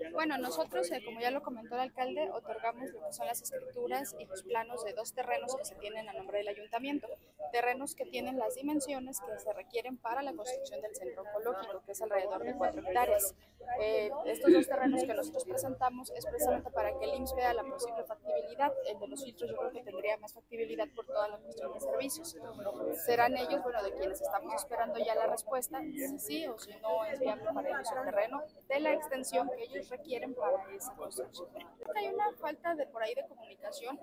Bueno, nosotros, como ya lo comentó el alcalde, otorgamos lo que son las escrituras y los planos de dos terrenos que se tienen a nombre del ayuntamiento, terrenos que tienen las dimensiones que se requieren para la construcción del centro oncológico, que es alrededor de 4 hectáreas. Estos dos terrenos que nosotros presentamos es precisamente para que el IMSS vea la posible factibilidad. El de los filtros yo creo que tendría más factibilidad por toda la cuestión de servicios. Serán ellos, bueno, de quienes estamos esperando ya la respuesta, si sí o si no es viable para ellos el terreno de la extensión que ellos requieren para esa construcción. Creo que hay una falta de por ahí de comunicación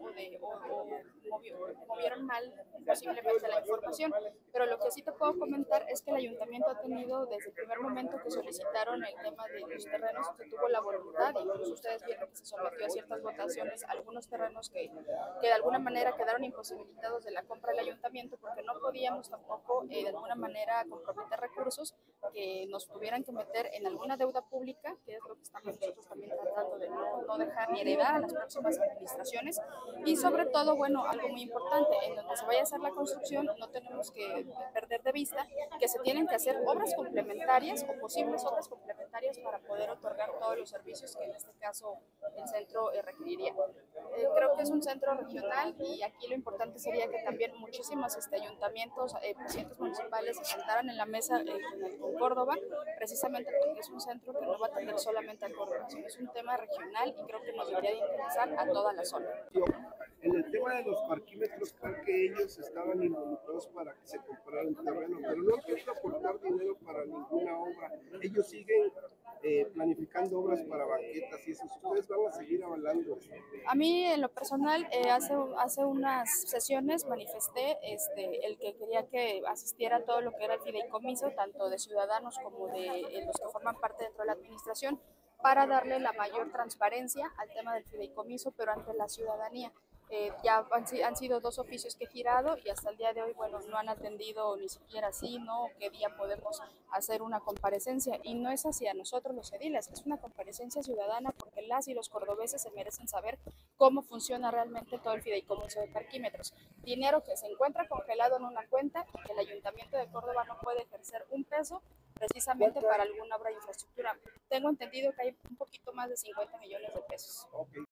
o movieron mal posiblemente la información, pero lo que sí te puedo comentar es que el ayuntamiento ha tenido desde el primer momento que solicitaron el tema de los terrenos, que tuvo la voluntad, incluso ustedes vieron que se sometió a ciertas votaciones algunos terrenos que de alguna manera quedaron imposibilitados de la compra del ayuntamiento porque no podíamos tampoco de alguna manera comprometer recursos que nos tuvieran que meter en alguna deuda pública, que es lo que estamos nosotros también tratando de no dejar ni heredar a las próximas administraciones. Y sobre todo, bueno, algo muy importante, en donde se vaya a hacer la construcción, no tenemos que perder de vista que se tienen que hacer obras complementarias o posibles obras complementarias para poder otorgar todos los servicios que en este caso el centro requeriría. Creo que es un centro regional y aquí lo importante sería que también muchísimos ayuntamientos, presidentes municipales se sentaran en la mesa con Córdoba, precisamente porque es un centro que no va a atender solamente a Córdoba, sino es un tema regional y creo que nos debería de interesar a toda la zona. En el tema de los parquímetros, creo que ellos estaban involucrados para que se comprara el terreno, pero no quieren aportar dinero para ninguna obra. Ellos siguen planificando obras para banquetas y eso. ¿Ustedes van a seguir avalando eso? A mí, en lo personal, hace unas sesiones manifesté el que quería que asistiera todo lo que era el fideicomiso, tanto de ciudadanos como de los que forman parte dentro de la administración, para darle la mayor transparencia al tema del fideicomiso, pero ante la ciudadanía. Ya han sido dos oficios que he girado y hasta el día de hoy, bueno, no han atendido ni siquiera así, ¿no? ¿Qué día podemos hacer una comparecencia? Y no es hacia nosotros los ediles, es una comparecencia ciudadana porque las y los cordobeses se merecen saber cómo funciona realmente todo el fideicomiso de parquímetros. Dinero que se encuentra congelado en una cuenta y que el Ayuntamiento de Córdoba no puede ejercer un peso precisamente para alguna obra de infraestructura. Tengo entendido que hay un poquito más de 50 millones de pesos.